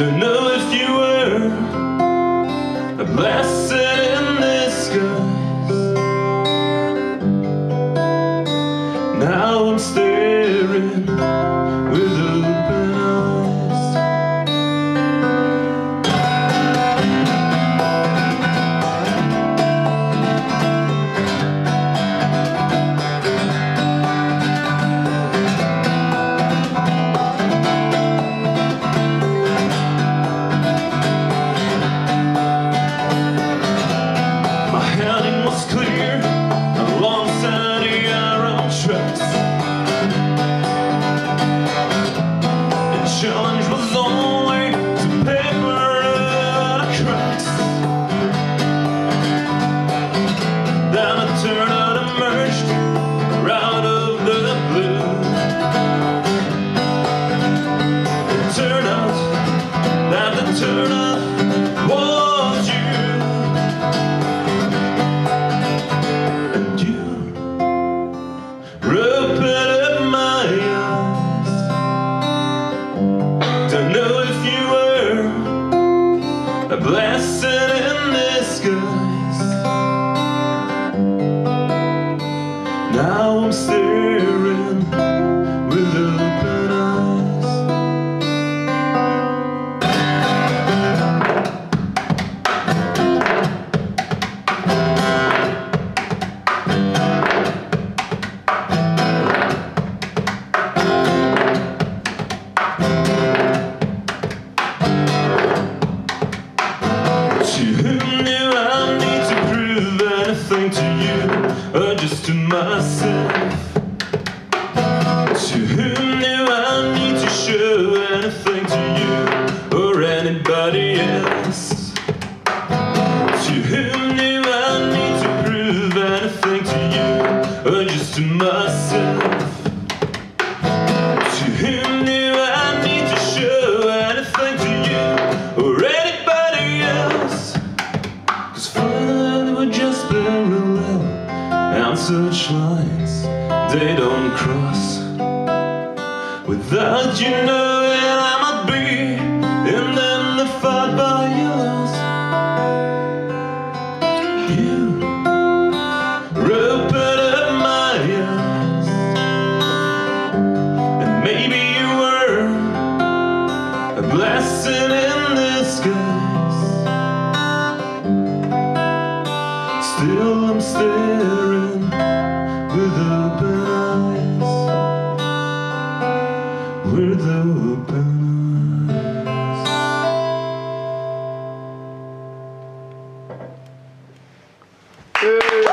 Don't know if you were a blessing in disguise. Now I'm staring with open eyes. My heading was clear alongside the iron tracks. Challenge was only to paper the cracks. Then a turnout emerged out of the blue. It turned out that the turnout was you. And you opened up my eyes. Don't know if you were a blessing in disguise. Now I'm staring with open eyes. To whom do I need to prove anything to you, or just to myself? To whom do I need to show anything to you, or anybody else? To whom do I need to prove anything to you, or just to myself? To whom do I need to show anything to you, or anybody else? Cause finally we're just parallel, and such lines, they don't cross. Without you knowing I might be indemnified by your loss. You opened up my eyes, and maybe you were a blessing in disguise. Still I'm staring with open eyes. With open eyes.